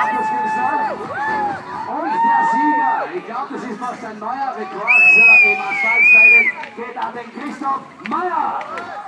Abschlusskünstler. Und der Sieger, ich glaube, das ist fast ein neuer Rekord im Asphaltstyling, geht an den Christoph Meyer.